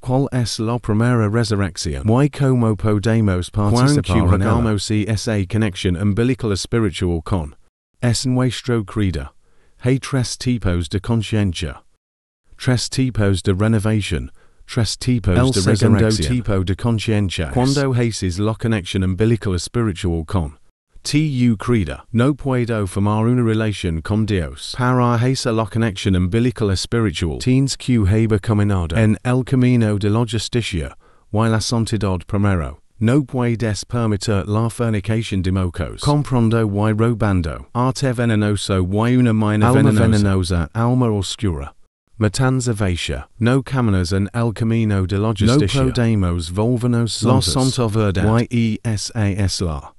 ¿Cuál es la primera resurrección? ¿Y cómo podemos participar en ella? Esa conexión umbilical espiritual con es nuestro credo. Hay tres tipos de conciencia. Tres tipos de renovación. Tres tipos de resurrección. El segundo tipo de conciencia. Cuando haces la conexión umbilical espiritual con tu credo. No puedo formar una relación con Dios. Para hacer la conexión umbilical espiritual. Tienes que haber caminado en el camino de la justicia y la santidad primero. No puedes permitir la fornicación de mocos. Comprando y robando. Arte venenoso y una mina venenosa. Alma oscura. Matanza vacía. No caminas en el camino de la justicia. No podemos volvernos santos. La santa verdad. Y esas la